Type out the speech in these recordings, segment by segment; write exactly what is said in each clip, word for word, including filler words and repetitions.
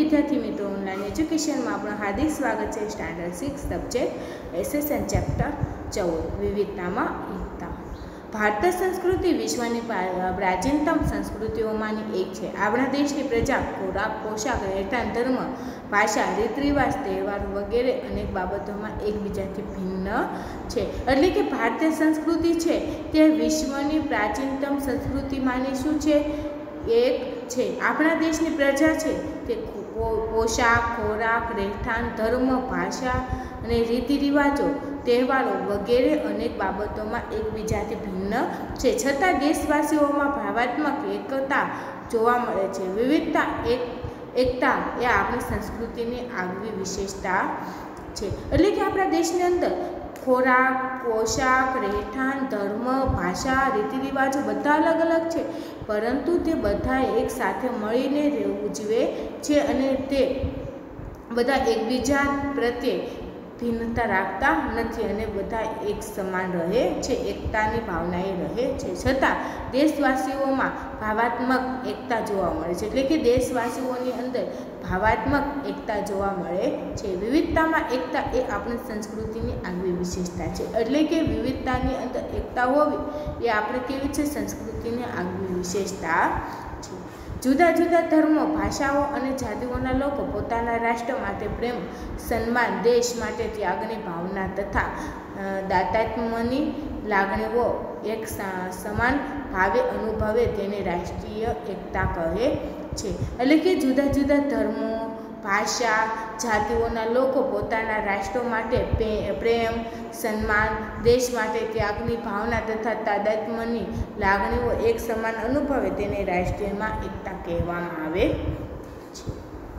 विद्यार्थी मित्रों, online education में आपणुं हार्दिक स्वागत है। Standard six subject SSN chapter चौदह विविधता में एकता। भारतीय संस्कृति विश्वनी प्राचीनतम संस्कृतिओमांनी एक है। आपणा देशनी प्रजा खोराक, पोशाक, રહેઠાણ, धर्म, भाषा, रीत रिवाज, तहेवार वगैरह अनेक बाबतों में एकबीजाथी भिन्न है। एटले के भारतीय संस्कृति है ते विश्वनी प्राचीनतम संस्कृतिमांनी शुं छे? एक है। आपणा देशनी प्रजा है ते पोशाक, खोराक, રહેઠાણ, धर्म, भाषा अने रीति रिवाजों, तहेवारों वगैरह अनेक बाबतों में एकबीजाथी भिन्न है। छतां देशवासीओमां भावात्मक एकता जोवा मळे छे। विविधता एक एकता ए आपणी संस्कृतिनी आगवी विशेषता है। एटले के आपणा देशनी अंदर खोराक, पोशाक, રહેઠાણ, धर्म, भाषा, रीति रिवाजों बधा अलग अलग है, परंतु ते बधा एक साथे मळीने उजवे छे अने ते बधा एकबीजा प्रत्ये भिन्नता राखता नथी अने बधा एक समान रहे छे। एकतानी भावनाए रहे छे। छतां देशवासीओमां भावात्मक एकता जोवा मळे छे। एटले के देशवासीओनी अंदर भावात्मक एकता जोवा मळे छे। विविधतामां एकता ए आपणी संस्कृतिनी आगवी विशेषता छे। एटले के विविधतानी अंदर एकता होवी ए आपणे केवी छे? संस्कृतिनी आगवी विशेषता छे। जुदा जुदा धर्मों, भाषाओं और जातिओना लोको पोताना राष्ट्र माटे प्रेम, सन्मान, देश माटे त्यागनी भावना तथा दातात्म्यनी लागणीओ एक समान भावे अनुभवे तेने राष्ट्रीय एकता कहे छे। एटले के जुदा जुदा धर्मों, भाषा, जातिओना लोको पोताना राष्ट्र माटे प्रेम, सन्मान, देश माटे त्यागनी भावना तथा तादात्म्यनी लागणीओ एक समान अनुभवे तेने राष्ट्रीयमां एकता कहेवामां आवे छे।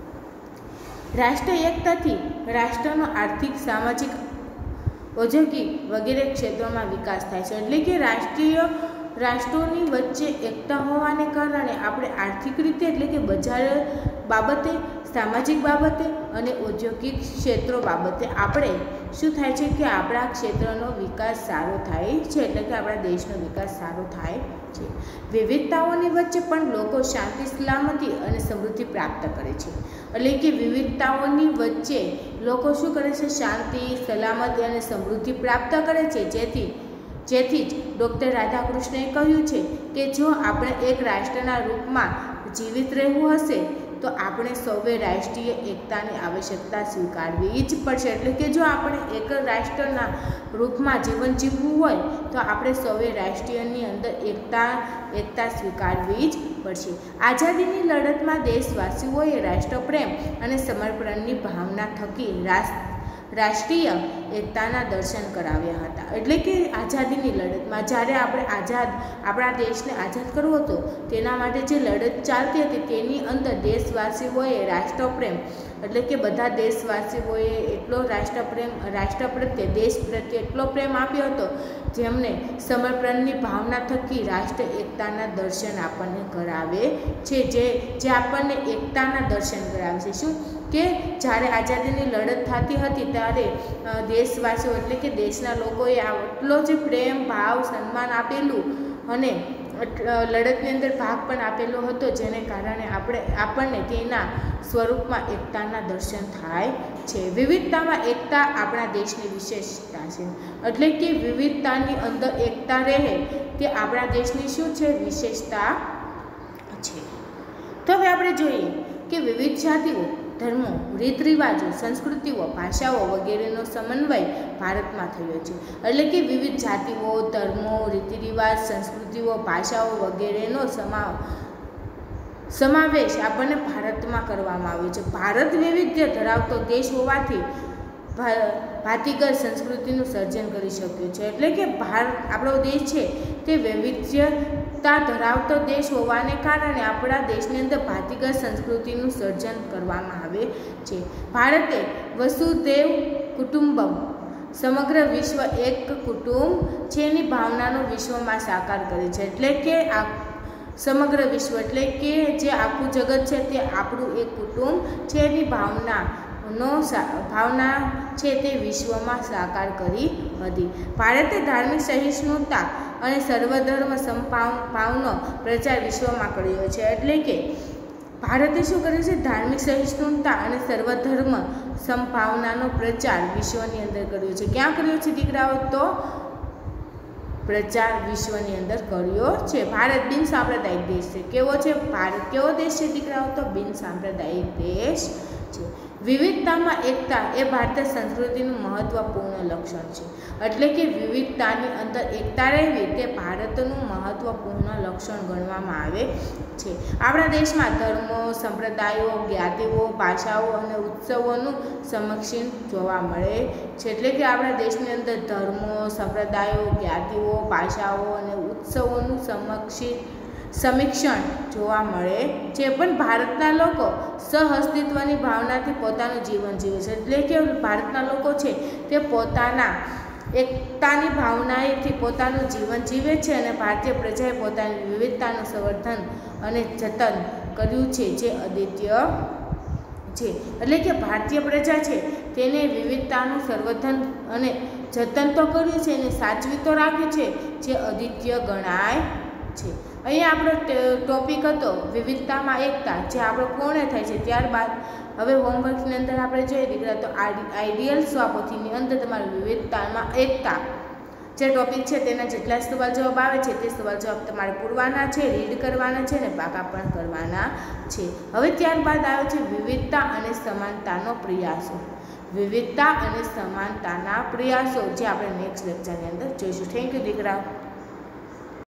राष्ट्रीय एकताथी राष्ट्रनो आर्थिक, सामाजिक, औद्योगिक वगैरह क्षेत्रों में विकास थाय छे। एटले के राष्ट्रीय राष्ट्रोनी वच्चे एकता होवाने कारणे आपणे आर्थिक रीते एटले के बजार बाबते, सामाजिक बाबते अने औद्योगिक क्षेत्रों बाबते आपणे शुं थाय छे के आपणा क्षेत्रनो विकास सारो थाय छे। एटले के आपणा देशनो विकास सारो थाय छे। विविधताओनी वच्चे पण लोको शांति, सलामती अने समृद्धि प्राप्त करे छे। एटले के विविधताओनी वच्चे लोको शुं करे छे? शांति, सलामती अने समृद्धि प्राप्त करे छे। जेथी जेथी डॉक्टर राधाकृष्णए कह्युं छे के जो आपणे एक राष्ट्રના रूपમાં जीवित રહેવું हशे तो આપણે સૌએ રાષ્ટ્રીય એકતાની આવશ્યકતા સ્વીકારવી જ પડશે। એટલે કે જો આપણે એક રાષ્ટ્રના રૂપમાં જીવન જીવવું હોય તો આપણે સૌએ રાષ્ટ્રીયની અંદર એકતા એકતા સ્વીકારવી જ પડશે। આઝાદીની લડતમાં દેશવાસીઓએ રાષ્ટ્રપ્રેમ અને સમર્પણની ભાવના થકી રાષ્ટ્ર રાષ્ટ્રીય એકતાના દર્શન કરાવ્યા હતા। એટલે કે આઝાદીની લડતમાં જ્યારે આપણે આઝાદ આપણા દેશને આઝાદ કરવો હતો તેના માટે જે લડત ચાલતી હતી તેની અંદર દેશવાસીઓએ રાષ્ટ્રપ્રેમ એટલે કે બધા દેશવાસીઓએ એટલો રાષ્ટ્રપ્રેમ રાષ્ટ્ર પ્રત્યે દેશ પ્રત્યે એટલો પ્રેમ આપ્યો હતો જેમને સમર્પણની ભાવના થકી રાષ્ટ્ર એકતાના દર્શન આપણને કરાવે છે। જે જે આપણને એકતાના દર્શન કરાવે છે। શું કે જ્યારે આઝાદીની લડત થતી હતી ત્યારે દેશવાસીઓ એટલે કે દેશના લોકોએ આટલો જ પ્રેમ, ભાવ, સન્માન આપેલું અને લડતની અંદર ભાગ પણ આપેલો હતો જેને કારણે આપણે આપણને તેના સ્વરૂપમાં એકતાના દર્શન થાય છે। વિવિધતામાં એકતા આપણા દેશની વિશેષતા છે। એટલે કે વિવિધતાની અંદર એકતા રહે તે આપણા દેશની શું છે? વિશેષતા છે। તો હવે આપણે જોઈએ કે વિવિધ જાતિઓ, धर्मों, रीत रिवाजों, संस्कृतिओ, भाषाओं वगैरह समन्वय भारत में थयो छे। एटले के विविध जातिओ, धर्मों, रीति रिवाज, संस्कृतिओ, भाषाओं वगैरह समा समावेश आपणे भारत में करवामां आव्यो छे। भारत वैविध्य धरावतो देश होवाथी भातीगत संस्कृतिनुं सर्जन करी शक्यो छे। एटले के भारत आपणो देश है ते वैविध्यता धरावतो देश होवाने कारणे आपणा देशनी अंदर भातीगत संस्कृतिनुं सर्जन करवामां आवे छे। भारते वसुधैव कुटुंबकम समग्र विश्व एक कुटुंब छेनी भावनानो विश्वमां साकार करे छे। एटले के आ समग्र विश्व एटले के जे आखुं जगत छे ते आपणुं एक कुटुंब छेनी भावना नो भावना छे ते विश्वमां साकार करी हती। भारते धार्मिक सहिष्णुता अने सर्वधर्म समभावनो प्रचार विश्वमां कर्यो छे। एटले के ભારતે શું કર્યું છે? ધાર્મિક સહિષ્ણુતા અને સર્વધર્મ સમભાવનાનો પ્રચાર વિશ્વની અંદર કર્યો છે. ક્યાં કર્યો છે દીકરાઓ? તો પ્રચાર વિશ્વની અંદર કર્યો છે. ભારત બિન સાંપ્રદાયિક દેશ છે. કેવો છે ભારત? કેવો દેશ છે દીકરાઓ? તો બિન સાંપ્રદાયિક દેશ છે. વિવિધતામાં એકતા એ ભારતીય સંસ્કૃતિનું મહત્વપૂર્ણ લક્ષણ છે. એટલે કે વિવિધતાની અંદર એકતા રહેવી તે ભારતનું મહત્વપૂર્ણ લક્ષણ ગણવામાં આવે છે. આપણા દેશમાં ધર્મો, સંપ્રદાયો, જ્ઞાતિઓ, ભાષાઓ અને ઉત્સવોનું સમક્ષીણ જોવા મળે છે. એટલે કે આપણા દેશની અંદર ધર્મો, સંપ્રદાયો, જ્ઞાતિઓ, ભાષાઓ અને ઉત્સવોનું સમક્ષીણ સમીક્ષણ જોવા મળે છે. પણ ભારતના લોકો સહઅસ્તિત્વની ભાવનાથી પોતાનું જીવન જીવે છે. એટલે કે ભારતના લોકો છે તે પોતાના એકતાની ભાવનાએથી પોતાનું જીવન જીવે છે અને ભારતીય પ્રજાએ પોતાની વિવિધતાનું સંવર્ધન અને જતન કર્યું છે જે અદ્વિતીય છે. એટલે કે ભારતીય પ્રજા છે તેને વિવિધતાનું સંવર્ધન અને જતન તો કર્યું છે અને સાચવી તો રાખ્યું છે જે અદ્વિતીય ગણાય છે. અહીંયા આપણો ટોપિક હતો વિવિધતામાં એકતા, જે આપણો પૂર્ણ થાય છે. ત્યારબાદ હવે હોમવર્કની અંદર આપણે જોઈએ દીકરા તો આઈડિયલ સ્વપોથીની અંદર તમારે વિવિધતામાં એકતા જે ટોપિક છે તેના જેટલા સવાલ જવાબ આવે છે તે સવાલ જવાબ તમારે પૂરવાના છે, રીડ કરવાના છે અને પાકા પણ કરવાના છે. હવે ત્યારબાદ આવે છે વિવિધતા અને સમાનતાનો પ્રયાસો. વિવિધતા અને સમાનતાના પ્રયાસો જે આપણે નેક્સ્ટ લેક્ચરની અંદર જોઈશું. થેન્ક યુ દીકરા.